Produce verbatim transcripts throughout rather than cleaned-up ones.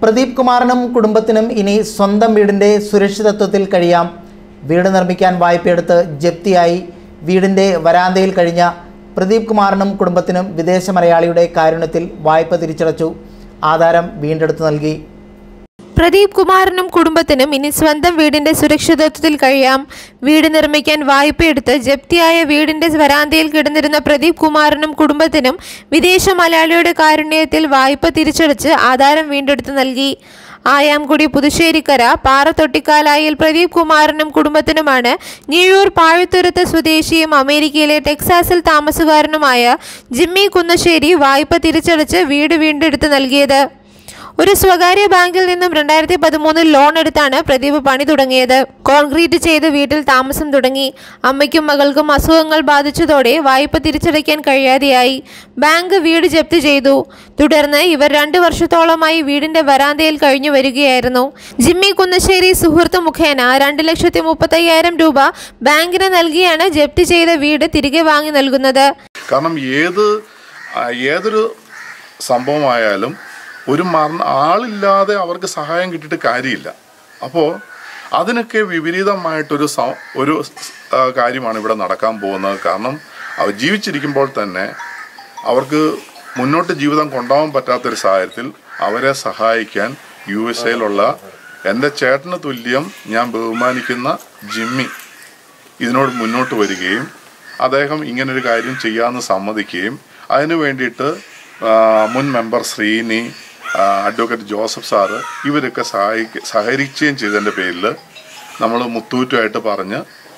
പ്രദീപ് കുമാറിനും കുടുംബത്തിനും ഇനി സ്വന്തം വീടിൻ്റെ സുരക്ഷിതത്വത്തിൽ കഴിയാം. വീട് നിർമ്മിക്കാൻ വായ്പയെടുത്ത് ജപ്തിയായി വീടിൻ്റെ വരാന്തയിൽ കഴിഞ്ഞ പ്രദീപ് കുമാറിനും കുടുംബത്തിനും വിദേശ മലയാളിയുടെ കാരുണ്യത്തിൽ വായ്പ തിരിച്ചടച്ചു. ആധാരം വീണ്ടെടുത്തു നൽകി. പ്രദീപ് കുമാറിനും കുടുംബത്തിനും ഇനി സ്വന്തം വീടിന്റെ സുരക്ഷിതത്വത്തിൽ കഴിയാം. വീട് നിർമ്മിക്കാൻ വായ്പയെടുത്ത് ജപ്തിയായ വീടിന്റെ വരാന്തയിൽ കിടന്നിരുന്ന പ്രദീപ് കുമാറിനും കുടുംബത്തിനും വിദേശ മലയാളിയുടെ കാരുണ്യത്തിൽ വായ്പ തിരിച്ചടച്ച് ആധാരം വീണ്ടെടുത്തു നൽകി. ആയാംകുടി പുതുശ്ശേരിക്കര പാറത്തൊട്ടിക്കാലായിൽ പ്രദീപ് കുമാറിനും കുടുംബത്തിനുമാണ് ഞിഴൂർ പാഴുത്തുരുത്ത് സ്വദേശിയും അമേരിക്കയിലെ ടെക്സാസിൽ താമസക്കാരനുമായ ജിമ്മി കുന്നശ്ശേരി വായ്പ തിരിച്ചടച്ച് വീട് വീണ്ടെടുത്ത് നൽകിയത്. ഒരു സ്വകാര്യ ബാങ്കിൽ നിന്നും രണ്ടായിരത്തി പതിമൂന്നിൽ ലോൺ എടുത്താണ് പ്രദീപ് പണി തുടങ്ങിയത്. കോൺക്രീറ്റ് ചെയ്ത് വീട്ടിൽ താമസം തുടങ്ങി. അമ്മയ്ക്കും മകൾക്കും അസുഖങ്ങൾ ബാധിച്ചതോടെ വായ്പ തിരിച്ചടയ്ക്കാൻ കഴിയാതെയായി. ബാങ്ക് വീട് ജപ്തി ചെയ്തു. തുടർന്ന് ഇവർ രണ്ടു വർഷത്തോളമായി വീടിന്റെ വരാന്തയിൽ കഴിഞ്ഞു വരികയായിരുന്നു. ജിമ്മി കുന്നശ്ശേരി സുഹൃത്ത് മുഖേന രണ്ട് ലക്ഷത്തി മുപ്പത്തി അയ്യായിരം രൂപ ബാങ്കിന് നൽകിയാണ് ജപ്തി ചെയ്ത വീട് തിരികെ വാങ്ങി നൽകുന്നത്. കാരണം ഏത് ഏതൊരു സംഭവമായാലും ഒരു മരണ ആളില്ലാതെ അവർക്ക് സഹായം കിട്ടിയിട്ട് കാര്യമില്ല. അപ്പോൾ അതിനൊക്കെ വിപരീതമായിട്ടൊരു ഒരു കാര്യമാണ് ഇവിടെ നടക്കാൻ പോകുന്നത്. കാരണം അവർ ജീവിച്ചിരിക്കുമ്പോൾ തന്നെ അവർക്ക് മുന്നോട്ട് ജീവിതം കൊണ്ടുപോകാൻ പറ്റാത്തൊരു സാഹചര്യത്തിൽ അവരെ സഹായിക്കാൻ യു എസ് എയിലുള്ള എൻ്റെ ചേട്ടന് തുല്യം ഞാൻ ബഹുമാനിക്കുന്ന ജിമ്മി ഇതിനോട് മുന്നോട്ട് വരികയും അദ്ദേഹം ഇങ്ങനൊരു കാര്യം ചെയ്യാമെന്ന് സമ്മതിക്കുകയും അതിനു വേണ്ടിയിട്ട് മുൻ member Srini, advocate Joseph sir ഇവരൊക്കെ സഹായിക്ക സഹകരിക്കുകയും ചെയ്തതിൻ്റെ പേരിൽ നമ്മൾ മുത്തൂറ്റുമായിട്ട് പറഞ്ഞ്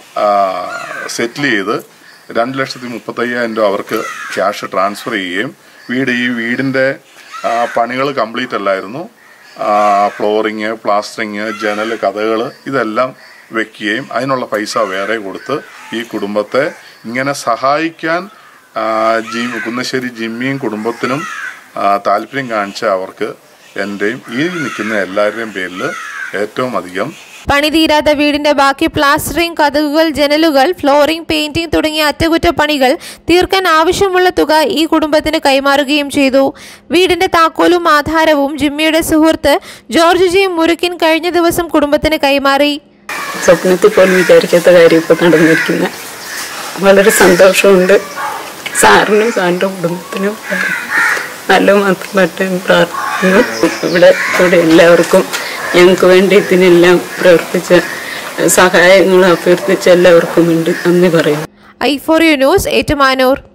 സെറ്റിൽ ചെയ്ത് രണ്ട് ലക്ഷത്തി മുപ്പത്തയ്യായിരം രൂപ അവർക്ക് ക്യാഷ് ട്രാൻസ്ഫർ ചെയ്യുകയും വീട് ഈ വീടിൻ്റെ പണികൾ കംപ്ലീറ്റ് അല്ലായിരുന്നു. ഫ്ലോറിങ്, പ്ലാസ്റ്ററിങ്, ജനൽ, കഥകൾ ഇതെല്ലാം വെക്കുകയും അതിനുള്ള പൈസ വേറെ കൊടുത്ത് ഈ കുടുംബത്തെ ഇങ്ങനെ സഹായിക്കാൻ ജി കുന്നശ്ശേരി ജിമ്മിയും കുടുംബത്തിനും താല്പര്യം കാണിച്ച അവർക്ക് എൻ്റെയും ഈ നിൽക്കുന്ന എല്ലാവരുടെയും പേരിൽ ഏറ്റവും അധികം. പണി തീരാത്ത വീടിന്റെ ബാക്കി പ്ലാസ്റ്ററിംഗ്, കതകുകൾ, ജനലുകൾ, ഫ്ലോറിംഗ്, പെയിന്റിംഗ് തുടങ്ങിയ അറ്റകുറ്റപ്പണികൾ തീർക്കാൻ ആവശ്യമുള്ള തുക ഈ കുടുംബത്തിന് കൈമാറുകയും ചെയ്തു. വീടിന്റെ താക്കോലും ആധാരവും ജിമ്മിയുടെ സുഹൃത്ത് ജോർജ് ജി മുരുക്കിൻ കഴിഞ്ഞ ദിവസം കുടുംബത്തിന് കൈമാറി. സ്വപ്നത്തിൽ പോലും വിചാരിക്കാത്ത കാര്യം ഇപ്പോൾ നടന്നിരിക്കുന്നത് വളരെ സന്തോഷമുണ്ട്. സാറിനും സാറിൻ്റെ കുടുംബത്തിനും നല്ല മാത്രമായിട്ട് പ്രാർത്ഥിക്കുന്നു. ഇവിടെ കൂടെ എല്ലാവർക്കും ഞങ്ങൾക്ക് വേണ്ടി ഇതിനെല്ലാം പ്രവർത്തിച്ച സഹായങ്ങൾ അഭ്യർത്ഥിച്ച എല്ലാവർക്കും ഉണ്ട് നന്ദി പറയുന്നു. I for you news, Ettumanoor.